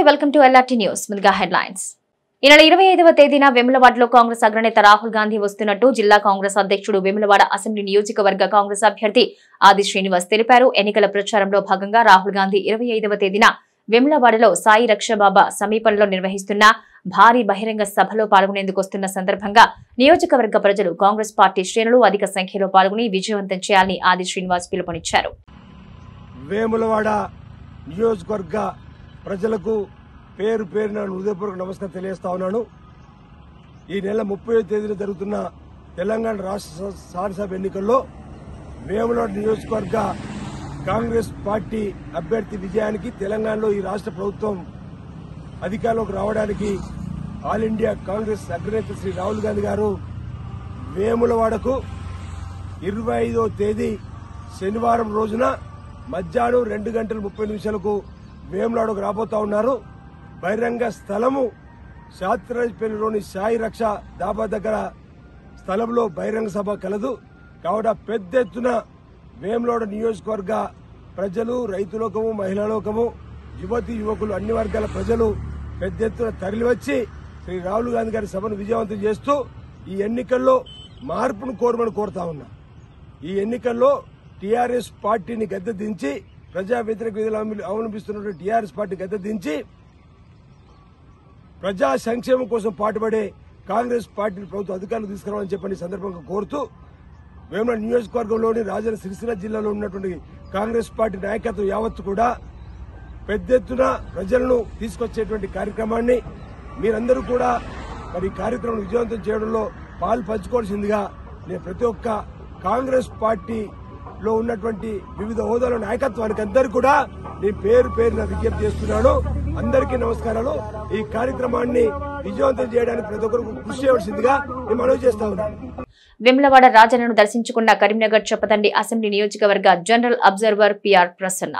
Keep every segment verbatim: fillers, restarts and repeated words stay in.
Welcome to L R T News. ముందుగా headlines. ఈ నెల ఇరవై ఐదవ తేదీన వేములవాడలో కాంగ్రెస్ అగ్రనేత రాహుల్ గాంధీ వస్తున్నట్టు జిల్లా కాంగ్రెస్ అధ్యక్షుడు వేములవాడ అసెంబ్లీ నియోజకవర్గ కాంగ్రెస్ అభ్యర్థి ఆది శ్రీనివాస్ తెలిపారు. ఎన్నికల ప్రచారంలో భాగంగా రాహుల్ గాంధీ ఇరవై ఐదవ తేదీన వేములవాడలో సాయి రక్షబాబా సమీపంలో నిర్వహిస్తున్న భారీ బహిరంగ సభలో పాల్గొనేందుకు వస్తున్న సందర్భంగా నియోజకవర్గ ప్రజలు కాంగ్రెస్ పార్టీ శ్రేణులు అధిక సంఖ్యలో పాల్గొని విజయవంతం చేయాలని ఆది శ్రీనివాస్ పిలుపునిచ్చారు. వేములవాడ నియోజకవర్గ ప్రజలకు పేరు పేరున హృదయపూర్వక నమస్కారం తెలియజేస్తా ఉన్నాను. ఈ నెల ముప్పై తేదీన జరుగుతున్న తెలంగాణ రాష్ట్ర శాసనసభ ఎన్నికల్లో వేములవాడ నియోజకవర్గ కాంగ్రెస్ పార్టీ అభ్యర్థి విజయానికి తెలంగాణలో ఈ రాష్ట్ర ప్రభుత్వం అధికారంలోకి రావడానికి ఆల్ ఇండియా కాంగ్రెస్ అగ్రనేత శ్రీ రాహుల్ గాంధీ గారు వేములవాడకు ఇరవై ఐదో తేదీ శనివారం రోజున మధ్యాహ్నం రెండు గంటల ముప్పై నిమిషాలకు వేములవాడకు రాబోతా ఉన్నారు. బహిరంగ స్థలము శాస్త్రాజ్పల్లిలోని సాయి రక్ష దాబా దగ్గర స్థలంలో బహిరంగ సభ కలదు. కావున పెద్ద ఎత్తున వేములవాడ నియోజకవర్గ ప్రజలు, రైతులోకము, మహిళా లోకము, యువతి యువకులు అన్ని వర్గాల ప్రజలు పెద్ద ఎత్తున తరలివచ్చి శ్రీ రాహుల్ గాంధీ గారి సభను విజయవంతం చేస్తూ ఈ ఎన్నికల్లో మార్పును కోరమని కోరుతా ఉన్నా. ఈ ఎన్నికల్లో టీఆర్ఎస్ పార్టీని గద్దె దించి ప్రజా వ్యతిరేక విధులు అవలంబిస్తున్నటువంటి టీఆర్ఎస్ పార్టీ గద్దె దించి ప్రజా సంక్షేమం కోసం పాటుపడే కాంగ్రెస్ పార్టీని ప్రభుత్వ అధికారులు తీసుకురావాలని చెప్పని సందర్భంగా కోరుతూ వేములవాడ నియోజకవర్గంలోని రాజన్న సిరిసిల్ల జిల్లాలో ఉన్నటువంటి కాంగ్రెస్ పార్టీ నాయకత్వం యావత్తు కూడా పెద్ద ఎత్తున ప్రజలను తీసుకొచ్చేటువంటి కార్యక్రమాన్ని మీరందరూ కూడా మరి కార్యక్రమం విజయవంతం చేయడంలో పాలు పంచుకోవాల్సిందిగా నేను ప్రతి ఒక్క కాంగ్రెస్ పార్టీలో ఉన్నటువంటి వివిధ హోదాల నాయకత్వానికి అందరికీ కూడా నేను పేరు పేరున విజ్ఞప్తి చేస్తున్నాను. అందరికీ నమస్కారాలు. ఈ కార్యక్రమాన్ని విజయవంతం చేయడానికి ప్రతి ఒక్కరు కృషి చేయవలసిందిగా నేను మనవి చేస్తా ఉన్నాను. వేములవాడ రాజన్నను దర్శించుకున్న కరీంనగర్ చొప్పదండి అసెంబ్లీ నియోజకవర్గ general observer PR Prasanna.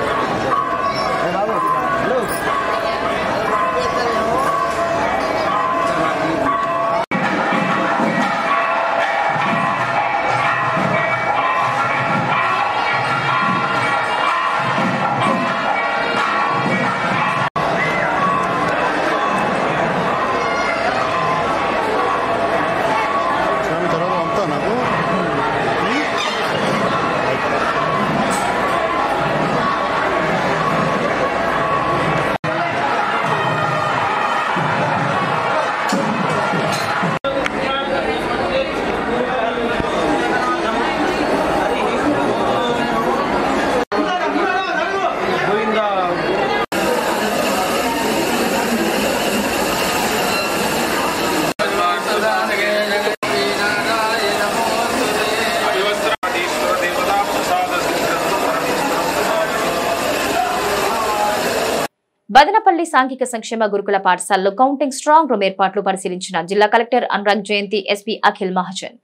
Badanapalli సాంఘిక సంక్షేమ గురుకుల పాఠశాలలో కౌంటింగ్ స్ట్రాంగ్ రూమ్ ఏర్పాట్లు పరిశీలించిన జిల్లా collector Anurag Jayanti, SP Akhil Mahajan.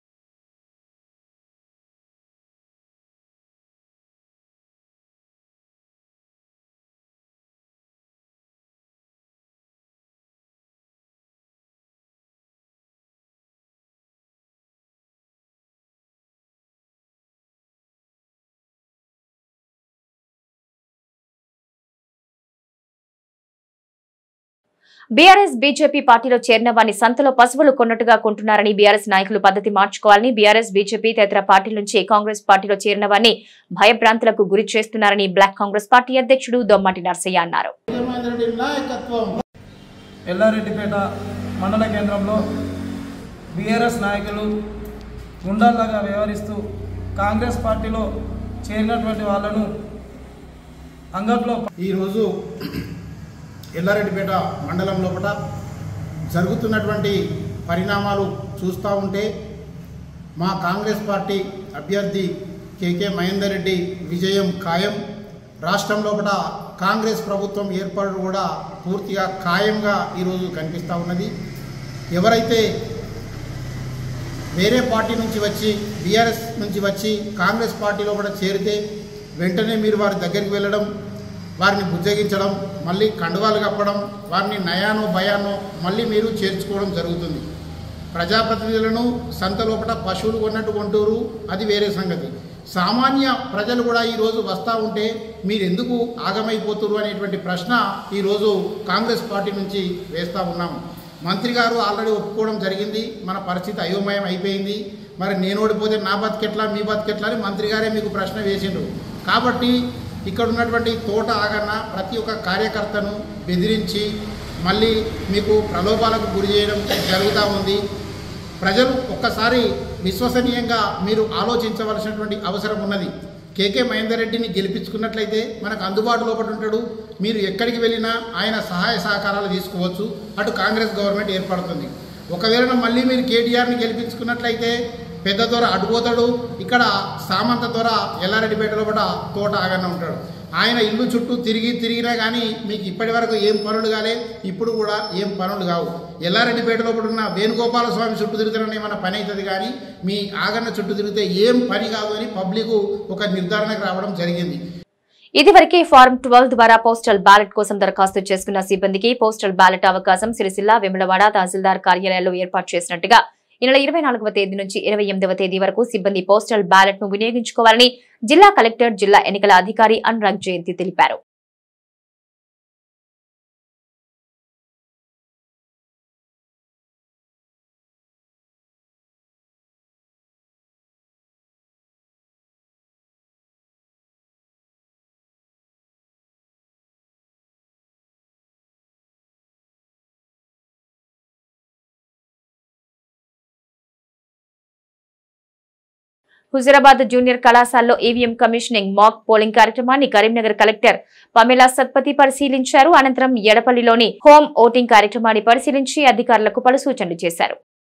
BRS BJP పార్టీలో చేరిన వారిని సంతలో పశువులు కొన్నట్టుగా కొంటున్నారని బీఆర్ఎస్ నాయకులు పద్ధతి మార్చుకోవాలని, బీఆర్ఎస్ బీజేపీ తదితర పార్టీల నుంచి కాంగ్రెస్ పార్టీలో చేరిన వారిని భయభ్రాంతులకు గురి చేస్తున్నారని బ్లాక్ కాంగ్రెస్ పార్టీ అధ్యక్షుడు దొమ్మటి నర్సయ్య అన్నారు. ఎల్లారెడ్డిపేట మండల కేంద్రంలో బీఆర్ఎస్ నాయకులు గుండాల్లాగా వ్యవహరిస్తూ కాంగ్రెస్ పార్టీలో చేరినటువంటి వాళ్లను అంగట్లో ఈరోజు ఎల్లారెడ్డిపేట మండలం లోపల జరుగుతున్నటువంటి పరిణామాలు చూస్తూ ఉంటే మా కాంగ్రెస్ పార్టీ అభ్యర్థి కేకే మహేందర్ రెడ్డి విజయం ఖాయం. రాష్ట్రం లోపల కాంగ్రెస్ ప్రభుత్వం ఏర్పాటు కూడా పూర్తిగా ఖాయంగా ఈరోజు కనిపిస్తూ ఉన్నది. ఎవరైతే వేరే పార్టీ నుంచి వచ్చి బీఆర్ఎస్ నుంచి వచ్చి కాంగ్రెస్ పార్టీలో కూడా చేరితే వెంటనే మీరు వారి దగ్గరికి వెళ్ళడం, వారిని బుజ్జగించడం, మళ్ళీ కండువాలు కప్పడం, వారిని నయానో భయానో మళ్ళీ మీరు చేర్చుకోవడం జరుగుతుంది. ప్రజాప్రతినిధులను సంత లోపల పశువులు కొన్నట్టు కొంటూరు, అది వేరే సంగతి. సామాన్య ప్రజలు కూడా ఈరోజు వస్తూ ఉంటే మీరు ఎందుకు ఆగమైపోతున్నారు అనేటువంటి ప్రశ్న ఈరోజు కాంగ్రెస్ పార్టీ నుంచి వేస్తూ ఉన్నాము. మంత్రి గారు ఆల్రెడీ ఒప్పుకోవడం జరిగింది, మన పరిస్థితి అయోమయం అయిపోయింది, మరి నేను ఓడిపోతే నా బతికెట్లా మీ బతికెట్లా అని మంత్రి గారే మీకు ప్రశ్న వేసిండ్రు. కాబట్టి ఇక్కడ ఉన్నటువంటి తోట ఆగన్న ప్రతి ఒక్క కార్యకర్తను బెదిరించి మళ్ళీ మీకు ప్రలోభాలకు గురి చేయడం జరుగుతూ ఉంది. ప్రజలు ఒక్కసారి విశ్వసనీయంగా మీరు ఆలోచించవలసినటువంటి అవసరం ఉన్నది. కేకే మహేందర్ రెడ్డిని గెలిపించుకున్నట్లయితే మనకు అందుబాటులో ఒకటి ఉంటాడు, మీరు ఎక్కడికి వెళ్ళినా ఆయన సహాయ సహకారాలు తీసుకోవచ్చు, అటు కాంగ్రెస్ గవర్నమెంట్ ఏర్పడుతుంది. ఒకవేళ మళ్ళీ మీరు కేటీఆర్ని గెలిపించుకున్నట్లయితే పెద్ద దొర అడ్డుపోతాడు, ఇక్కడ సామంత దొర ఎల్లారెడ్డిపేటలో కూడా తోట ఆగన్న ఉంటాడు. ఆయన ఇల్లు చుట్టూ తిరిగి తిరిగినా కానీ మీకు ఇప్పటి వరకు ఏం పనులు కాలే, ఇప్పుడు కూడా ఏం పనులు కావు. ఎల్లారెడ్డిపేటలో ఉన్న వేణుగోపాల స్వామి చుట్టూ తిరుగుతున్న ఏమైనా పని అవుతుంది, కానీ మీ ఆగన్న చుట్టూ తిరిగితే ఏం పని కాదు అని పబ్లిక్ ఒక నిర్ధారణకు రావడం జరిగింది. ఇదివరకే ఫారం ట్వెల్వ్ ద్వారా పోస్టల్ బ్యాలెట్ కోసం దరఖాస్తు చేసుకున్న సిబ్బందికి పోస్టల్ బ్యాలెట్ అవకాశం సిరిసిల్ల, వేములవాడ తహసీల్దార్ కార్యాలయాల్లో ఏర్పాటు చేసినట్టుగా ఈ నెల ఇరవై నాలుగవ తేదీ నుంచి ఇరవై ఎనిమిదవ తేదీ వరకు సిబ్బంది పోస్టల్ బ్యాలెట్ ను వినియోగించుకోవాలని జిల్లా కలెక్టర్, జిల్లా ఎన్నికల అధికారి అనురాగ్ జయంతి తెలిపారు. హుజూరాబాద్ జూనియర్ కళాశాలలో ఈవీఎం కమిషనింగ్ మాక్ పోలింగ్ కార్యక్రమాన్ని కరీంనగర్ కలెక్టర్ పమేలా సత్పతి పరిశీలించారు. అనంతరం ఎడపల్లిలోని హోమ్ ఓటింగ్ కార్యక్రమాన్ని పరిశీలించి అధికారులకు పలు సూచనలు చేశారు.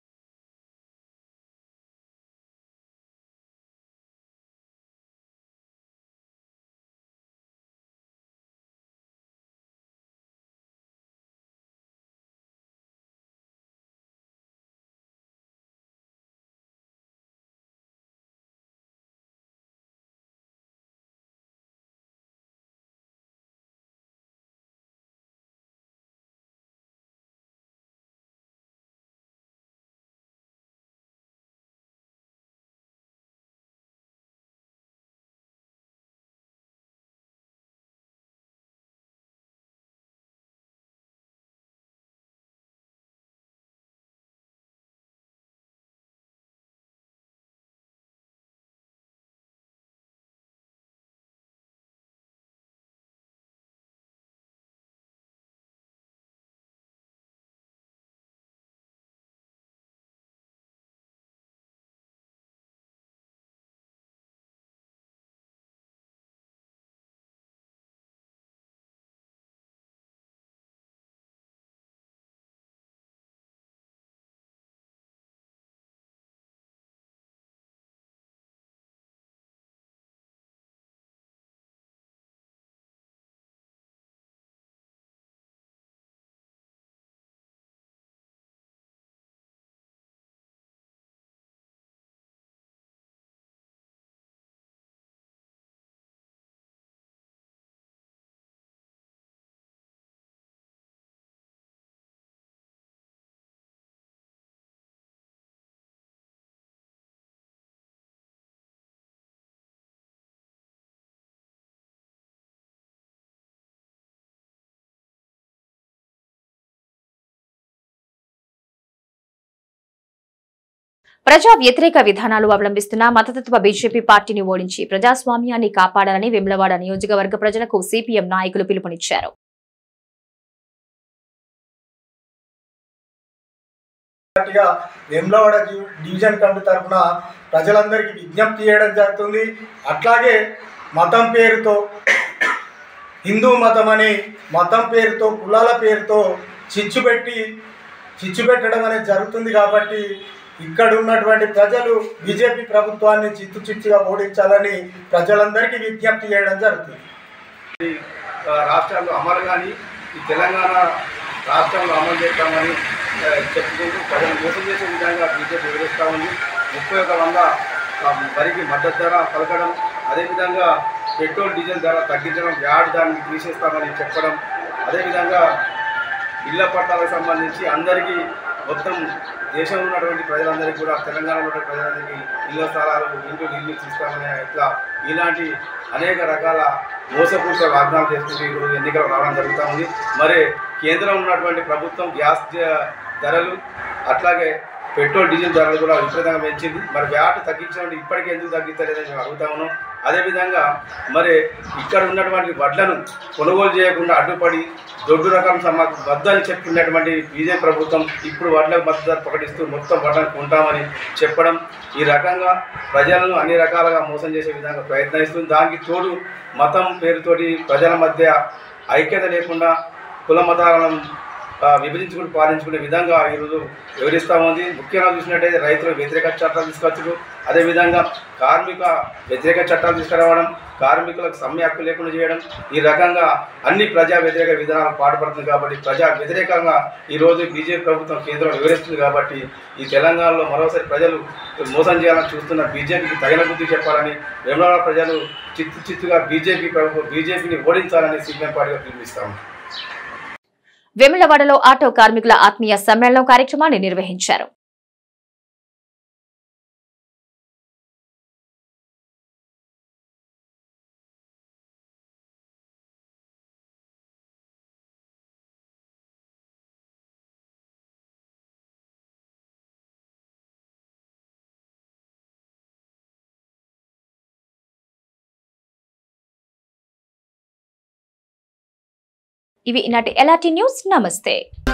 ప్రజా వ్యతిరేక విధానాలు అవలంబిస్తున్న మతతత్వ బీజేపీ పార్టీని ఓడించి ప్రజాస్వామ్యాన్ని కాపాడాలని వేములవాడ నియోజకవర్గ ప్రజలకు సిపిఎం నాయకులు పిలుపునిచ్చారు. వేములవాడ డివిజన్ కమిటీ తరఫున ప్రజలందరికీ విజ్ఞప్తి చేయడం జరుగుతుంది. అట్లాగే మతం పేరుతో, హిందూ మతం అని మతం పేరుతో, కులాల పేరుతో చిచ్చు పెట్టి చిచ్చు పెట్టడం అనేది జరుగుతుంది. కాబట్టి ఇక్కడ ఉన్నటువంటి ప్రజలు బీజేపీ ప్రభుత్వాన్ని చిత్తు చిచ్చుగా ఓడించాలని ప్రజలందరికీ విజ్ఞప్తి చేయడం జరుగుతుంది. రాష్ట్రాల్లో అమలు కానీ ఈ తెలంగాణ రాష్ట్రంలో అమలు చేస్తామని చెప్పుకుంటూ ప్రజలు మోసం చేసే విధంగా బీజేపీ వివరిస్తూ ఉంది. ముప్పై ఒక వంద వరికి మద్దతు ధర పలకడం, అదేవిధంగా పెట్రోల్ డీజిల్ ధర తగ్గించడం, వ్యాట్ దాన్ని తీసేస్తామని చెప్పడం, అదేవిధంగా ఇళ్ల పట్టాలకు సంబంధించి అందరికీ మొత్తం దేశంలో ఉన్నటువంటి ప్రజలందరికీ కూడా తెలంగాణలో ఉన్న ప్రజలందరికీ ఇళ్ల స్థలాలు ఇంటి నిర్మించి ఇస్తామని ఇట్లా ఇలాంటి అనేక రకాల మోసపూరిత వాగ్దానాలు చేసుకుంటూ ఈరోజు ఎన్నికలు రావడం జరుగుతూ ఉంది. మరి కేంద్రం ఉన్నటువంటి ప్రభుత్వం గ్యాస్ ధరలు అట్లాగే పెట్రోల్ డీజిల్ ధరలు కూడా విపరీతంగా పెంచింది. మరి వ్యాట్ తగ్గించడం ఇప్పటికీ ఎందుకు తగ్గించలేదని మేము అడుగుతా ఉన్నాం. అదేవిధంగా మరి ఇక్కడ ఉన్నటువంటి వడ్లను కొనుగోలు చేయకుండా అడ్డుపడి దొడ్డు రకం సమ వద్దని చెప్తున్నటువంటి బీజేపీ ప్రభుత్వం ఇప్పుడు వడ్లకు మద్దతు ధర ప్రకటిస్తూ మొత్తం వడ్లను కొంటామని చెప్పడం, ఈ రకంగా ప్రజలను అన్ని రకాలుగా మోసం చేసే విధంగా ప్రయత్నిస్తుంది. దానికి తోడు మతం పేరుతోటి ప్రజల మధ్య ఐక్యత లేకుండా కుల మతాలను విభజించుకుని పాలించుకునే విధంగా ఈరోజు వివరిస్తూ ఉంది. ముఖ్యంగా చూసినట్టయితే రైతుల వ్యతిరేక చట్టాలు తీసుకొచ్చడం, అదేవిధంగా కార్మిక వ్యతిరేక చట్టాలు తీసుకురావడం, కార్మికులకు సమ్మె హక్కు లేకుండా చేయడం, ఈ రకంగా అన్ని ప్రజా వ్యతిరేక విధానాలు పాటుపడుతుంది. కాబట్టి ప్రజా వ్యతిరేకంగా ఈరోజు బీజేపీ ప్రభుత్వం కేంద్రం వివరిస్తుంది. కాబట్టి ఈ తెలంగాణలో మరోసారి ప్రజలు మోసం చేయాలని చూస్తున్న బీజేపీకి తగిన బుద్ధి చెప్పాలని, వేములవాడ ప్రజలు చిత్తు చిత్తుగా బీజేపీ ప్రభుత్వం బీజేపీని ఓడించాలని సిపిఎం పార్టీగా పిలుపునిస్తాము. వేములవాడలో ఆటో కార్మికుల ఆత్మీయ సమ్మేళనం కార్యక్రమాన్ని నిర్వహించారు. ఇవి ఈనాటి ఎల్ఆర్టీ న్యూస్. నమస్తే.